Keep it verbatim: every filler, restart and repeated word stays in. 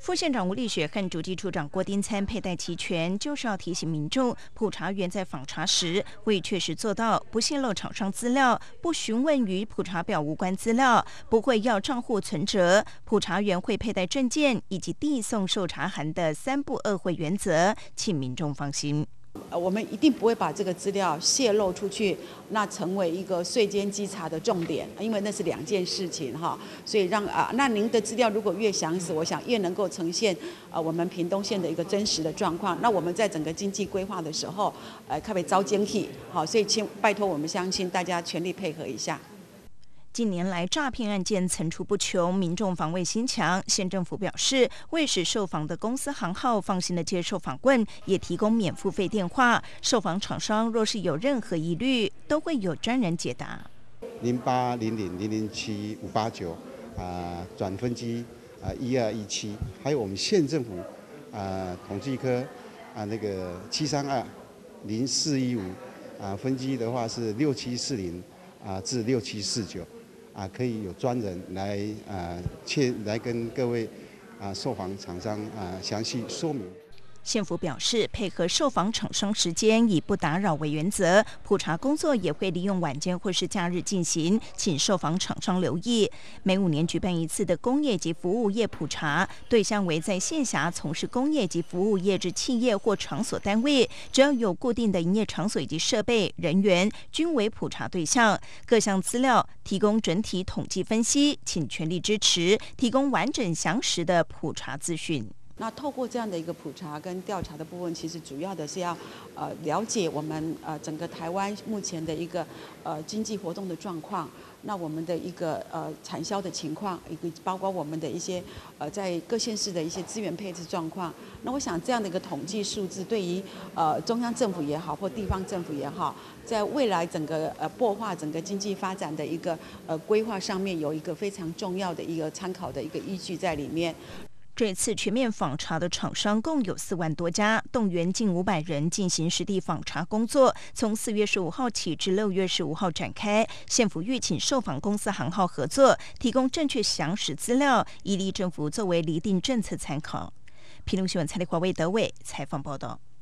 副县长吴立雪和主计处长郭丁参佩戴齐全，就是要提醒民众，普查员在访查时会确实做到不泄露厂商资料，不询问与普查表无关资料，不会要账户存折，普查员会佩戴证件以及递送受查函的三不二会原则，请民众放心。 呃，我们一定不会把这个资料泄露出去，那成为一个税监稽查的重点，因为那是两件事情哈。所以让啊，那您的资料如果越详实，我想越能够呈现呃我们屏东县的一个真实的状况。那我们在整个经济规划的时候，呃，特别招精气，好，所以请拜托我们相信大家全力配合一下。 近年来诈骗案件层出不穷，民众防卫心强。县政府表示，为使受访的公司行号放心的接受访问，也提供免付费电话。受访厂商若是有任何疑虑，都会有专人解答。 零八零零零零七五八九啊，转分机啊一二一七，还有我们县政府啊统计科啊那个七三二零四一五啊分机的话是六七四零啊至六七四九。啊，可以有专人来啊，切来跟各位啊受访厂商啊详细说明。 县府表示，配合受访厂商时间，以不打扰为原则，普查工作也会利用晚间或是假日进行，请受访厂商留意。每五年举办一次的工业及服务业普查，对象为在县辖从事工业及服务业之企业或场所单位，只要有固定的营业场所以及设备、人员，均为普查对象。各项资料提供整体统计分析，请全力支持，提供完整详实的普查资讯。 那透过这样的一个普查跟调查的部分，其实主要的是要呃了解我们呃整个台湾目前的一个呃经济活动的状况，那我们的一个呃产销的情况，一个包括我们的一些呃在各县市的一些资源配置状况。那我想这样的一个统计数字，对于呃中央政府也好，或地方政府也好，在未来整个呃擘画整个经济发展的一个呃规划上面，有一个非常重要的一个参考的一个依据在里面。 这次全面访查的厂商共有四万多家，动员近五百人进行实地访查工作，从四月十五号起至六月十五号展开。县府预请受访公司行号合作，提供正确详实资料，以利政府作为厘定政策参考。屏东新闻蔡丽华为德伟采访报道。